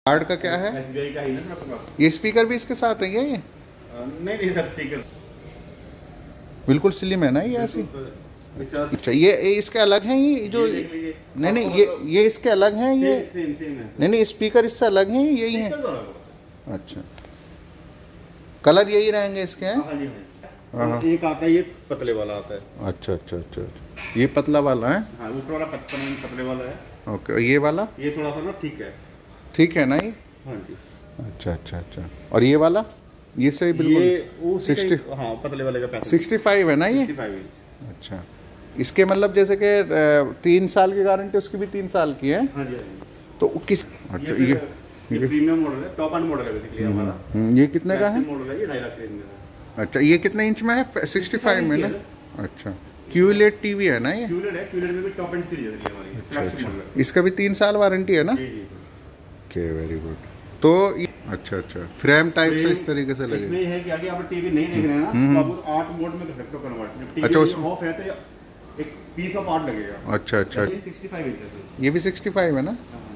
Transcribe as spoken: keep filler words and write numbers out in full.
Card का क्या है? एसबीआई का ही ना आपके पास? ये स्पीकर भी इसके साथ है क्या? ये नहीं नहीं सर, स्पीकर बिल्कुल स्लिम है ना ये ऐसी? अच्छा, ये इसके अलग हैं ये जो? नहीं नहीं, ये ये इसके अलग हैं ये? सेम सेम है। नहीं नहीं, स्पीकर इससे अलग हैं, यही हैं? अच्छा, कलर यही रहेंगे इसके हैं? हाँ जी हाँ। एक आता है ये पतले वाला आता है। अच्छा अच्छा अच्छा, ये पतला वाला है? हाँ, ऊपर वाला पतले पतले वाला है। ओके, ये वाला? ये थोड़ा सा ना ठीक है। ठीक है ना ये? हाँ जी। अच्छा अच्छा अच्छा, और ये वाला? ये सही बिल्कुल? ये सिक्सटी, हाँ पतले वाले का पैसा सिक्सटी फाइव है ना ये? Sixty five. अच्छा, इसके मतलब जैसे कि तीन साल की गारंटी, उसकी भी तीन साल की है? हाँ जी। तो किस? अच्छा, ये ये प्रीमियम मॉडल है, टॉप एंड मॉडल है बेसिकली हमारा। ये कितने का है? मॉडल है ये, ढाई लाख रेंज में है। अच्छा, ये कितने इंच में है? सिक्सटी फाइव में ना? अच्छा, क्यूलेट टीवी है ना ये? क्यूलेट है, क्यूलेट में भी टॉप एंड सीरीज है हमारी, फ्लैगशिप मॉडल है। इसका भी तीन साल वारंटी है ना? जी जी। Okay, very good. तो अच्छा अच्छा, फ्रेम टाइप से इस तरीके से लगे? इसमें है कि आगे आप टीवी नहीं देख रहे हैं ना, तो आप आर्ट मोड में कर सकते हो कन्वर्ट। अच्छा, उस ऑफ है तो एक पीस ऑफ आर्ट लगेगा। अच्छा अच्छा, सिक्सटी फाइव इंच है। ये भी सिक्सटी फाइव है ना?